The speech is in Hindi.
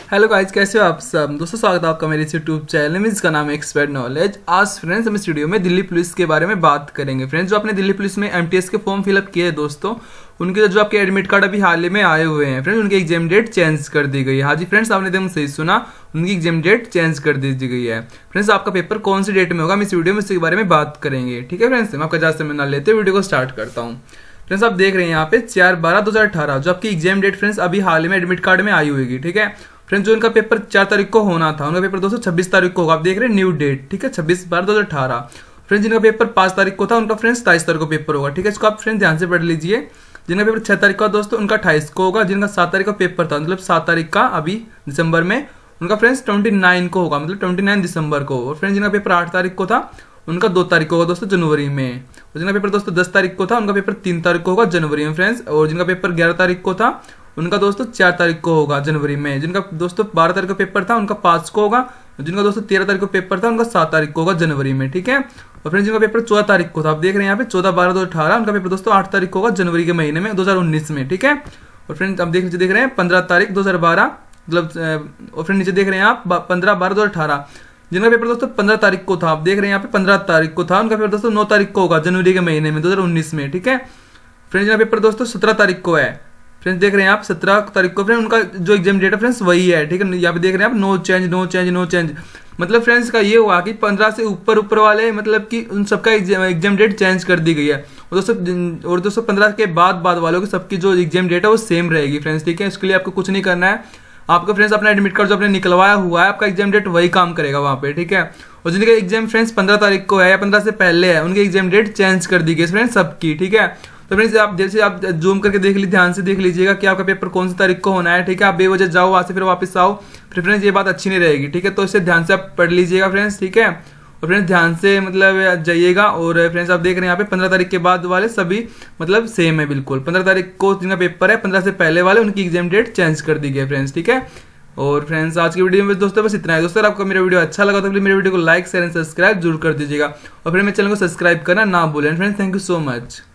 हेलो गाइस, कैसे हो आप सब दोस्तों। स्वागत है आपका मेरे इस यूट्यूब चैनल में, जिसका नाम है एक्सपर्ट नॉलेज। आज फ्रेंड्स हम इस वीडियो में दिल्ली पुलिस के बारे में बात करेंगे। फ्रेंड्स जो आपने दिल्ली पुलिस में एमटीएस के फॉर्म फिलअप किए हैं दोस्तों, उनके जो आपके एडमिट कार्ड अभी हाल ही में आए हुए हैं फ्रेंड्स, उनकी एग्जाम डेट चेंज कर दी गई है। हाँ जी फ्रेंड्स, आपने एकदम सही सुना, उनकी एग्जाम डेट चेंज कर दी गई है। फ्रेंड्स आपका पेपर कौन सी डेट में होगा, हम इस वीडियो में इसके बारे में बात करेंगे। ठीक है फ्रेंड्स, हम आपका ज़्यादा समय ना लेते वीडियो को स्टार्ट करता हूँ। फ्रेंड्स आप देख रहे हैं यहाँ पे 4/12/2018 जो आपकी एग्जाम डेट फ्रेंड्स अभी हाल ही में एडमिट कार्ड में आई हुई। ठीक है फ्रेंड्स, जो इनका पेपर 4 तारीख को होना था, उनका पेपर दोस्तों 26 तारीख को होगा। आप देख रहे हैं न्यू डेट, ठीक है 26/12/2018। फ्रेंड्स जिनका पेपर 5 तारीख को था, उनका फ्रेंड्स 27 तारीख को पेपर होगा। ठीक है, इसको आप फ्रेंड्स ध्यान से पढ़ लीजिए। जिनका पेपर 6 तारीख का दोस्तों, उनका 28 को होगा। जिनका 7 तारीख का पेपर था, मतलब 7 तारीख का अभी दिसंबर में, उनका फ्रेंड्स 29 को होगा, मतलब 29 दिसंबर को। और फ्रेंड्स जिनका पेपर 8 तारीख को था, उनका 2 तारीख को होगा दोस्तों जनवरी में। और जिनका पेपर दोस्तों 10 तारीख को था, उनका पेपर 3 तारीख को होगा जनवरी में फ्रेंड्स। और जिनका पेपर 11 तारीख को था, उनका दोस्तों 4 तारीख को होगा जनवरी में। जिनका दोस्तों 12 तारीख का पेपर था, उनका 5 को होगा। जिनका दोस्तों 13 तारीख को पेपर था, उनका 7 तारीख को होगा जनवरी में। ठीक है, और फ्रेंड्स जिनका पेपर 14 तारीख को था, आप देख रहे हैं यहाँ पे 14/12/2018, उनका पेपर दोस्तों 8 तारीख को होगा जनवरी के महीने में 2019 में। ठीक है, और फ्रेंड्स आप देख रहे हैं 15 तारीख 2012, मतलब और फ्रेंड नीचे देख रहे हैं आप 15/12/2018। जिनका पेपर दोस्तों 15 तारीख को था, आप देख रहे हैं यहाँ पे 15 तारीख को था, उनका पेपर दोस्तों 9 तारीख को होगा जनवरी के महीने में 2019 में। ठीक है, फ्रेंड्स जिनका पेपर दोस्तों 17 तारीख को है, फ्रेंड्स देख रहे हैं आप 17 तारीख को फ्रेंड उनका जो एग्जाम डेट है फ्रेंड्स वही है। ठीक है, यहाँ पे देख रहे हैं आप नो चेंज। मतलब फ्रेंड्स का ये हुआ कि 15 से ऊपर वाले, मतलब कि उन सबका एग्जाम डेट चेंज कर दी गई है। और दोस्तों 15 के बाद वालों की सबकी जो एग्जाम डेट है वो सेम रहेगी फ्रेंड्स। ठीक है, इसके लिए आपको कुछ नहीं करना है, आपका फ्रेंड्स अपना एडमिट कार्ड जो आपने निकलवाया हुआ है, आपका एग्जाम डेट वही काम करेगा वहाँ पे। ठीक है, और जिनका एग्जाम फ्रेंड्स 15 तारीख को है या 15 से पहले है, उनकी एग्जाम डेट चेंज कर दी गई फ्रेंड्स सबकी। ठीक है, तो फ्रेंड्स आप जैसे आप जूम करके देख लीजिए, ध्यान से देख लीजिएगा कि आपका पेपर कौन सी तारीख को होना है। ठीक है, आप बेवजह जाओ वहां से फिर वापस आओ, फिर फ्रेंड्स ये बात अच्छी नहीं रहेगी। ठीक है, तो इसे ध्यान से आप पढ़ लीजिएगा फ्रेंड्स। ठीक है, और फ्रेंड्स ध्यान से मतलब जाइएगा। और फ्रेंड्स आप देख रहे हैं यहाँ पे 15 तारीख के बाद वाले सभी मतलब सेम है बिल्कुल। 15 तारीख को जिनका पेपर है, 15 से पहले वाले, उनकी एग्जाम डेट चेंज कर दी गई फ्रेंड्स। ठीक है, और फ्रेंड्स आज की वीडियो में दोस्तों बस इतना है। दोस्तों आपको मेरा वीडियो अच्छा लगा तो प्लीज मेरे वीडियो को लाइक शेयर एंड सब्सक्राइब जरूर कर दीजिएगा, और फिर मेरे चैनल को सब्सक्राइब करना ना भूलें friends. Thank you so much.